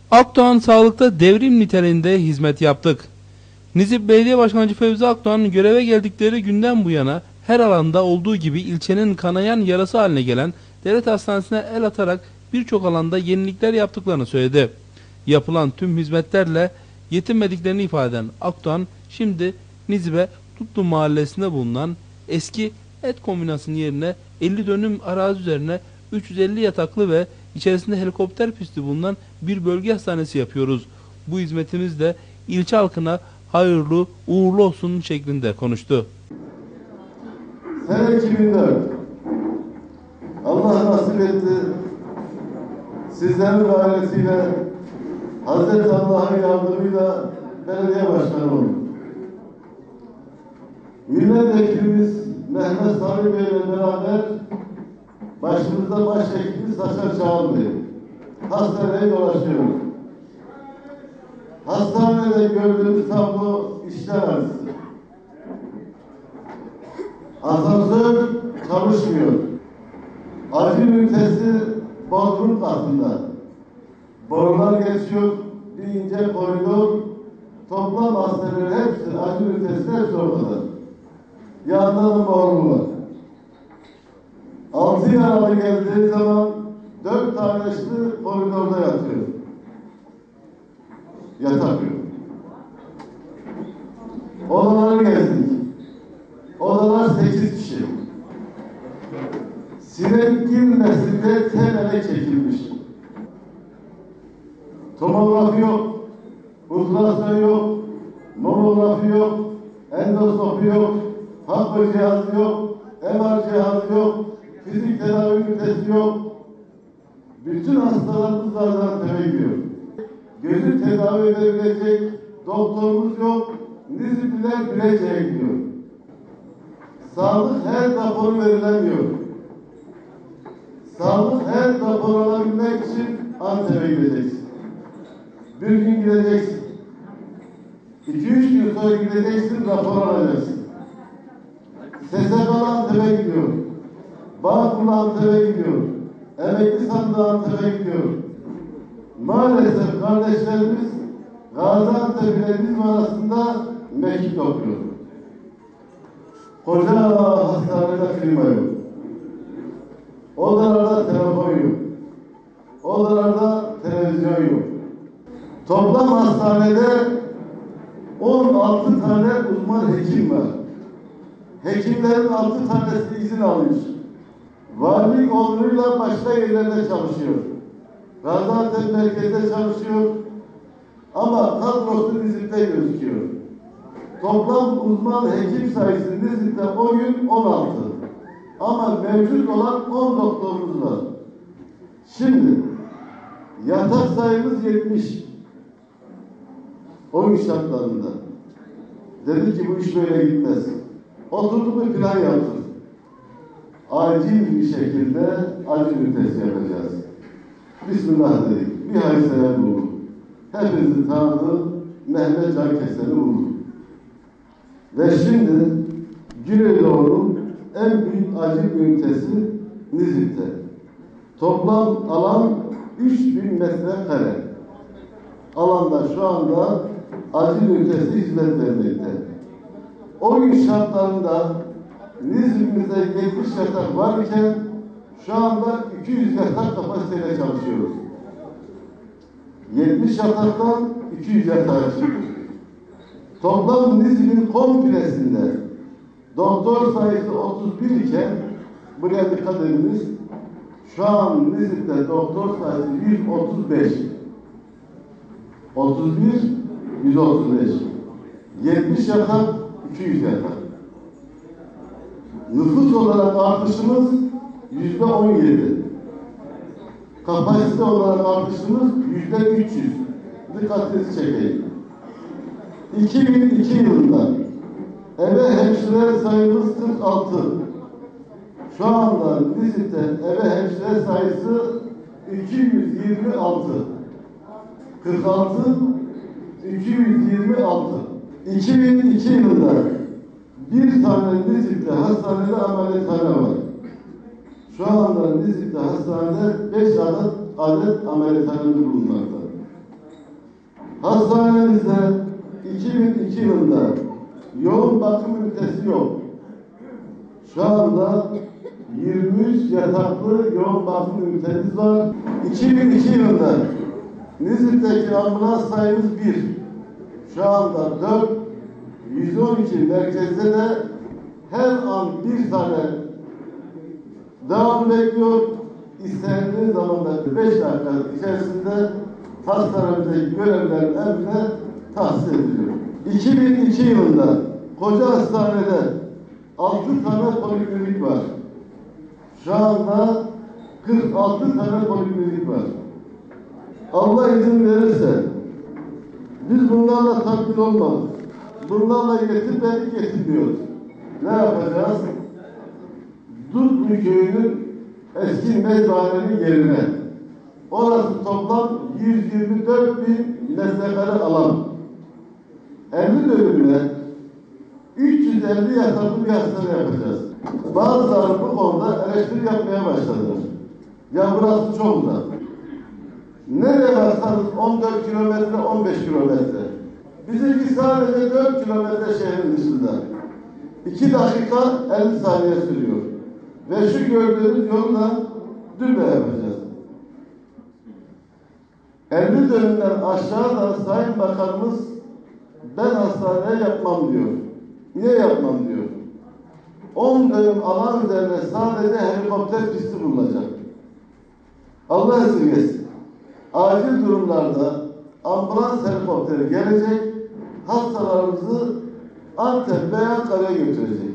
Akdoğan Sağlık'ta devrim niteliğinde hizmet yaptık. Nizip Belediye Başkanı Fevzi Akdoğan göreve geldikleri günden bu yana her alanda olduğu gibi ilçenin kanayan yarası haline gelen devlet hastanesine el atarak birçok alanda yenilikler yaptıklarını söyledi. Yapılan tüm hizmetlerle yetinmediklerini ifade eden Akdoğan şimdi Nizip'e Tutlu mahallesinde bulunan eski et kombinasının yerine 50 dönüm arazi üzerine 350 yataklı ve içerisinde helikopter pisti bulunan bir bölge hastanesi yapıyoruz. Bu hizmetimiz de ilçe halkına hayırlı uğurlu olsun şeklinde konuştu. Sene 2004. Allah nasip etti. Sizlerin gayretiyle Hazreti Allah'ın yardımıyla belediye başkanı oldum. Milletvekilimiz Mehmet Sami Bey ile beraber başımızda başvekilimiz Hasan Çağıl Bey. Hastaneye dolaşıyoruz. Hastanede gördüğümüz tablo işler acısı. Asansör çalışmıyor. Acil ünitesi bodrum katında. Borular geçiyor, bir ince koridor, toplam hastaneler hepsi, acil ünitesi hepsi ortada. Yanında da boru var. 6 yaralı geldiği zaman 4 tanesi koridorda yatıyor. Yatak yok. Odaları gezdik. Odalar 8 kişi. Sinek girmesin diye temele çekilmiş. Tomografi yok, ultrason yok, mamografi yok, endoskopi yok, hapı cihazı yok, MR cihazı yok, fizik tedavi ünitesi yok. Bütün hastalarımız Gaziantep'e gidiyor. Gözü tedavi edebilecek doktorumuz yok, Nizip'liler Bilecik'e gidiyor. Sağlık her raporu verilemiyor. Sağlık her raporu alabilmek için Antep'e gideceksin. Bir gün gideceksin. 2-3 gün sonra gideceksin, rapor alacaksın. SSK'lı Antep'e gidiyor. Bağkur'la Antep'e gidiyor. Emekli sandığı Antep'e gidiyor. Maalesef kardeşlerimiz Gaziantep ile bizim arasında mekik okuyor. Koca hastanede klima yok. Odalarda telefon yok. Odalarda televizyon yok. Toplam hastanede 16 tane uzman hekim var. Hekimlerin 6 tanesi izin almış. Valilik onuruyla başka yerlerde çalışıyor. Gaziantep merkezde çalışıyor. Ama kadrosu Nizip'te gözüküyor. Toplam uzman hekim sayısı Nizip'te o gün 16. Ama mevcut olan 10 doktorumuz var. Şimdi yatak sayımız 70. O gün şartlarında. Dedi ki bu iş böyle gitmez. Oturduk bir plan yaptık. Acil bir şekilde acil ünitesi yapacağız. Bismillah dedik. Bir hayseler bulduk. Hepinizin tanıdığı Mehmet Can Keser'i bulduk. Ve şimdi Güneydoğu'nun en büyük acil ünitesi Nizip'te. Toplam alan 3000 metrekare. Alanda şu anda acil ünitesi hizmet vermekte. O gün şartlarında Nizip'imizde 70 yatak varken şu anda 200 yatak kapasiteyle çalışıyoruz. 70 yataktan 200 yatağa çıkıyoruz. Toplam Nizip'in komplesinde doktor sayısı 31 iken buraya dikkat ediniz. Şu an Nizip'te doktor sayısı 135. 31, 135. 70 yatak, 200 yatak. Nüfus olarak artışımız %17. Kapasite olarak artışımız %300. Dikkatinizi çekeyim. 2002 yılında ebe hemşire sayımız 46. Şu anda Nizip'te ebe hemşire sayısı 226. 46, 226. 2002 yılında bir tane Nizip'te hastanede ameliyathane var. Şu anda Nizip'te hastanede 5 adet ameliyathanemiz bulunmakta. Hastanemizde 2002 yılında yoğun bakım ünitesi yok. Şu anda 23 yataklı yoğun bakım ünitemiz var. 2002 yılında Nizip'teki ambulans sayımız 1. Şu anda 4. 112 merkezde de her an bir tane devam bekliyor. İstendiği zaman da 5 dakika içerisinde hastanemizdeki görevlerin emrine tahsis ediliyor. 2002 yılında koca hastanede 6 tane poliklinik var. Şu anda 46 tane poliklinik var. Allah izin verirse biz bunlarla tatmin olmadık. Bunlarla yetinmiyoruz. Ne yapacağız? Dutlu köyünün eski mezbahanenin yerine. Orası toplam 124 bin metrekare alan. 50 dönümle 350 yataklı bir hastane yapacağız. Bazıları bu konuda eleştiri yapmaya başladılar. Ya burası çok uzak. Nereye baksanız 14 kilometre, 15 kilometre. Bizimki sadece 4 kilometre şehrin dışında. 2 dakika 50 saniye sürüyor. Ve şu gördüğünüz yolla düble yapacağız. 50 dönümden aşağı da Sayın Bakanımız ben hastaneye yapmam diyor. Niye yapmam diyor. 10 dönüm alan üzerine sadece helikopter pisti bulunacak. Allah esirgesin. Acil durumlarda ambulans helikopteri gelecek, hastalarımızı Antep veya Ankara'ya götürecek.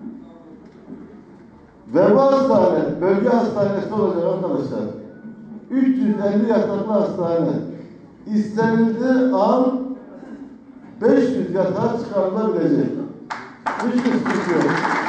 Ve bu hastane, bölge hastanesi olacak arkadaşlar. 350 yataklı hastane. İstenildiği an 500 yatağa çıkarılabilecek. Hiçbir sıkıntı yok.